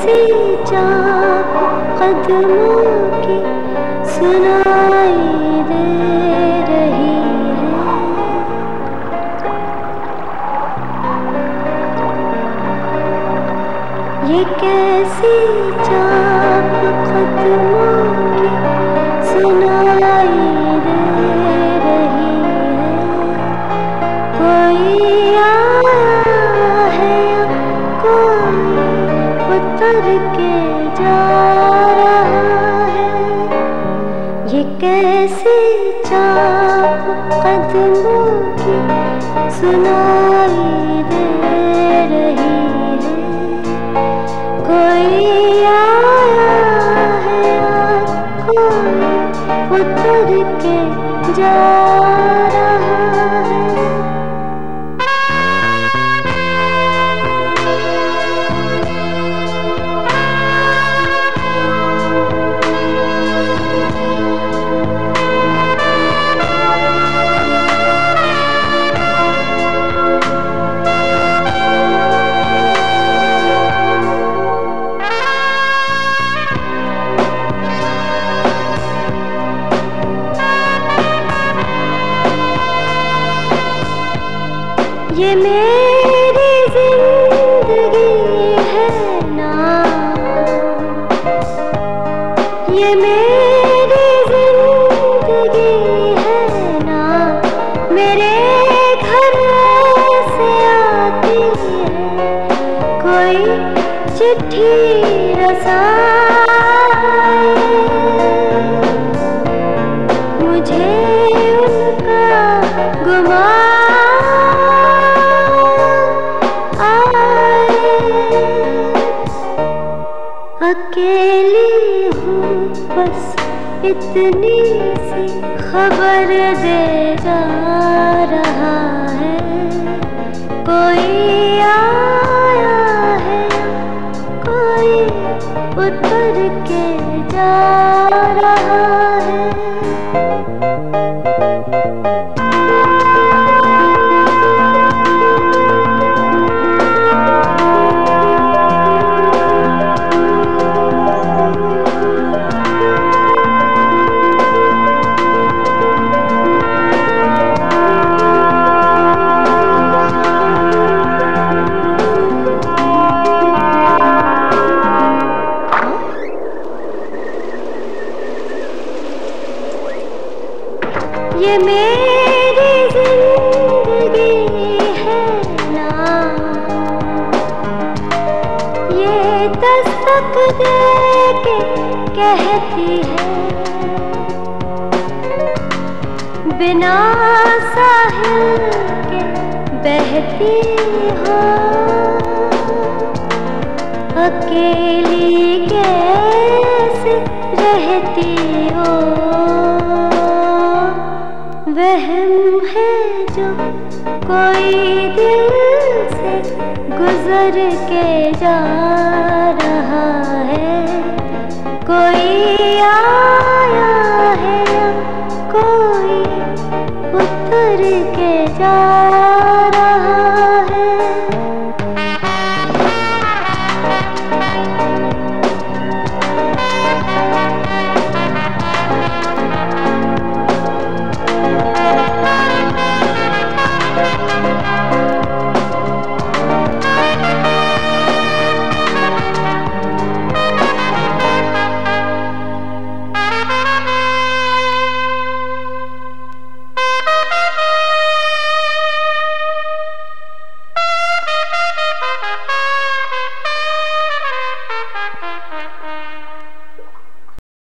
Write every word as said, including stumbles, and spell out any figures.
कैसी चाप कदमों की सुनाई दे रही है। ये कैसी चाप कदमों की सुनाई दे रही है। कोई उतर के जा रहा है। ये कैसी चाप कदमों की सुनाई दे रही है। कोई आया है या कोई उतर के जा रहा है। ये मेरी जिंदगी है ना, ये मेरी जिंदगी है ना। मेरे घर से आती है कोई चिट्ठी रसाए। मुझे उनका गुमान अकेली हूँ बस इतनी सी खबर दे जा रहा है। कोई आया है कोई उतर के जा रहा है। ये मेरी जिंदगी है ना, ये दस्तक दे के कहती है। बिना साहिल के बहती हो, अकेली कैसे रहती हो। वहम है जो कोई दिल से गुजर के जा रहा है। कोई आया है या कोई उतर के जा